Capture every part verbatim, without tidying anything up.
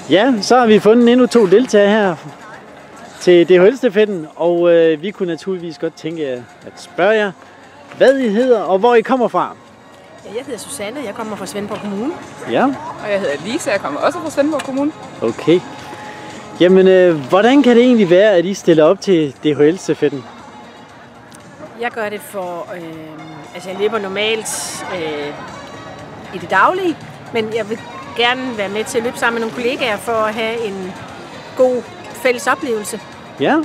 Ja, så har vi fundet endnu to deltagere her til D H L-stafetten, og øh, vi kunne naturligvis godt tænke at spørge jer, hvad I hedder og hvor I kommer fra. Ja, jeg hedder Susanne, jeg kommer fra Svendborg Kommune. Ja. Og jeg hedder Lisa, jeg kommer også fra Svendborg Kommune. Okay. Jamen, øh, hvordan kan det egentlig være, at I stiller op til D H L-stafetten? Jeg gør det for, øh, altså jeg løber normalt øh, i det daglige, men jeg vil gerne være med til at løbe sammen med nogle kollegaer for at have en god fælles oplevelse. Ja.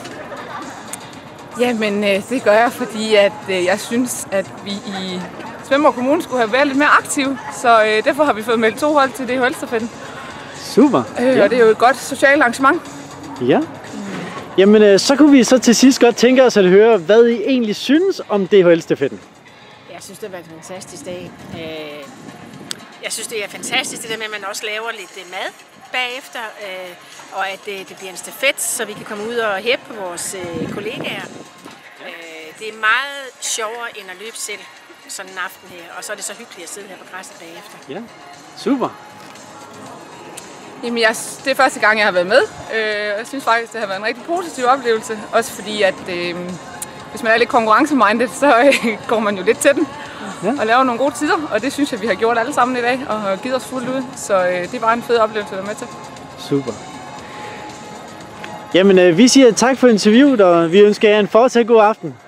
Jamen, øh, det gør jeg, fordi at, øh, jeg synes, at vi i Svendborg Kommune skulle have været lidt mere aktive, så øh, derfor har vi fået meldt to hold til D H L-stafetten. Super. Øh, ja. Og det er jo et godt socialt arrangement. Ja. Jamen, øh, så kunne vi så til sidst godt tænke os at høre, hvad I egentlig synes om D H L-stafetten. Jeg synes, det har været en fantastisk dag. Jeg synes, det er fantastisk, det der med, at man også laver lidt mad bagefter, og at det bliver en stafet, så vi kan komme ud og hæppe på vores kollegaer. Det er meget sjovere end at løbe selv sådan en aften her, og så er det så hyggeligt at sidde her på græsset bagefter. Ja, super. Jamen, jeg, det er første gang, jeg har været med. Jeg synes faktisk, det har været en rigtig positiv oplevelse, også fordi at øh, hvis man er lidt konkurrencemindet, så øh, går man jo lidt til den. Ja. Og laver nogle gode tider, og det synes jeg, vi har gjort alle sammen i dag, og har givet os fuldt ud. Så øh, det var en fed oplevelse at være med til. Super. Jamen, øh, vi siger tak for interviewet, og vi ønsker jer en fortsat god aften.